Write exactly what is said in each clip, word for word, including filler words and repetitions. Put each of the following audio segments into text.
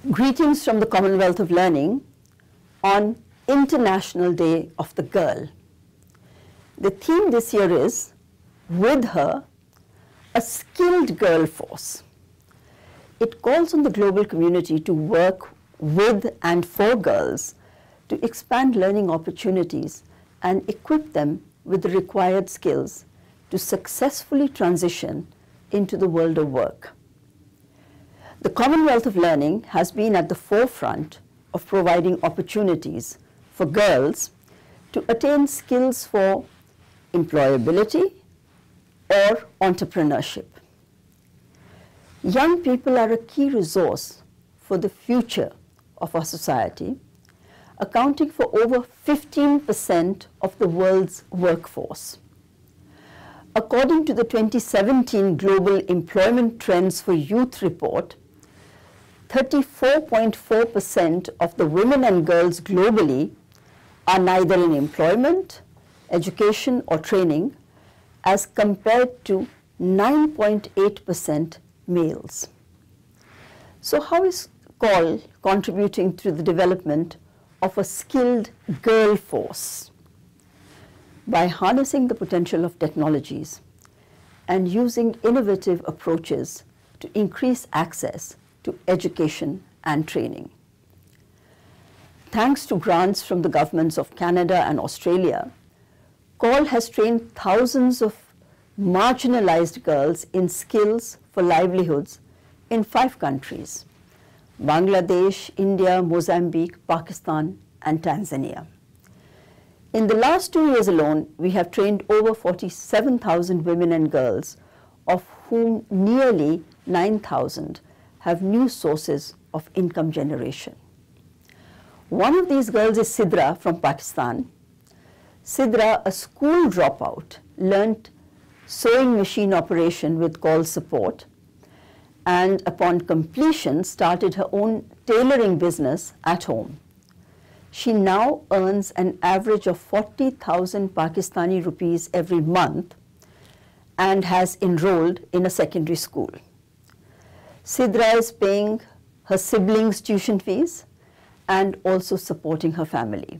Greetings from the Commonwealth of Learning on International Day of the Girl. The theme this year is, with her, a skilled girl force. It calls on the global community to work with and for girls to expand learning opportunities and equip them with the required skills to successfully transition into the world of work. The Commonwealth of Learning has been at the forefront of providing opportunities for girls to attain skills for employability or entrepreneurship. Young people are a key resource for the future of our society, accounting for over fifteen percent of the world's workforce. According to the twenty seventeen Global Employment Trends for Youth report, thirty-four point four percent of the women and girls globally are neither in employment, education or training as compared to nine point eight percent males. So how is C O L contributing to the development of a skilled girl force? By harnessing the potential of technologies and using innovative approaches to increase access to education and training. Thanks to grants from the governments of Canada and Australia, C O L has trained thousands of marginalized girls in skills for livelihoods in five countries: Bangladesh, India, Mozambique, Pakistan, and Tanzania. In the last two years alone, we have trained over forty-seven thousand women and girls, of whom nearly nine thousand have new sources of income generation. One of these girls is Sidra from Pakistan. Sidra, a school dropout, learnt sewing machine operation with C O L support, and upon completion started her own tailoring business at home. She now earns an average of forty thousand Pakistani rupees every month and has enrolled in a secondary school. Sidra is paying her siblings' tuition fees and also supporting her family.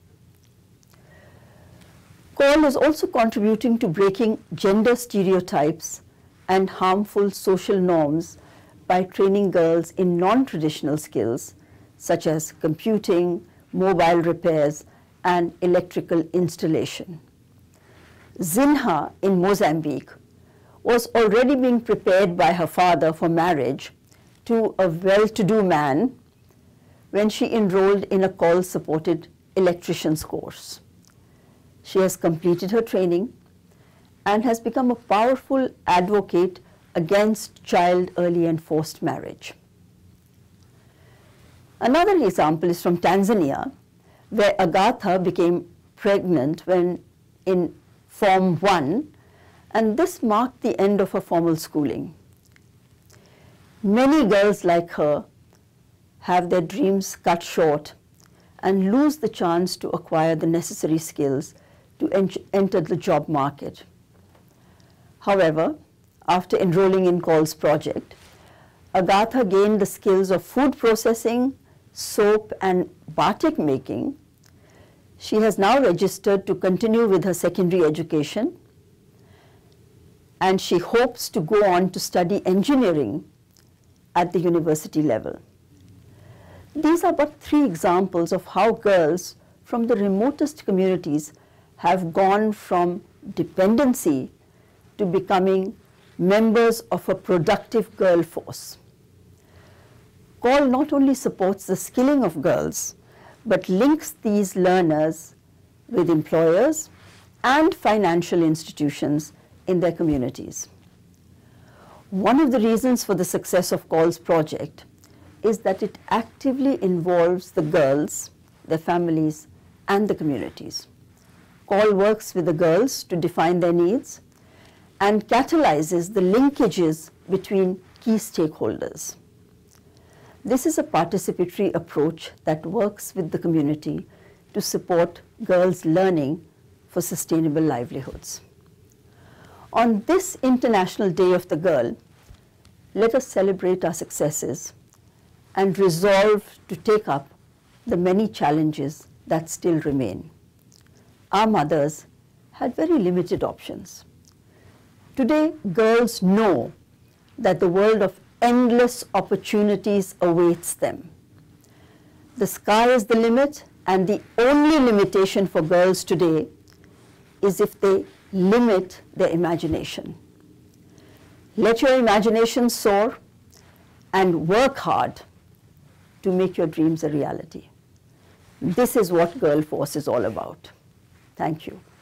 C O L is also contributing to breaking gender stereotypes and harmful social norms by training girls in non-traditional skills such as computing, mobile repairs, and electrical installation. Zinha in Mozambique was already being prepared by her father for marriage to a well-to-do man when she enrolled in a C O L-supported electrician's course. She has completed her training and has become a powerful advocate against child early and forced marriage. Another example is from Tanzania, where Agatha became pregnant when in Form one, and this marked the end of her formal schooling. Many girls like her have their dreams cut short and lose the chance to acquire the necessary skills to en enter the job market. However, after enrolling in C O L's project, Agatha gained the skills of food processing, soap and batik making. She has now registered to continue with her secondary education, and she hopes to go on to study engineering at the university level. These are but three examples of how girls from the remotest communities have gone from dependency to becoming members of a productive girl force. C O L not only supports the skilling of girls, but links these learners with employers and financial institutions in their communities. One of the reasons for the success of C O L's project is that it actively involves the girls, their families, and the communities. C O L works with the girls to define their needs and catalyzes the linkages between key stakeholders. This is a participatory approach that works with the community to support girls' learning for sustainable livelihoods. On this International Day of the Girl, let us celebrate our successes and resolve to take up the many challenges that still remain. Our mothers had very limited options. Today, girls know that the world of endless opportunities awaits them. The sky is the limit, and the only limitation for girls today is if they limit their imagination. Let your imagination soar and work hard to make your dreams a reality. This is what Girl Force is all about. Thank you.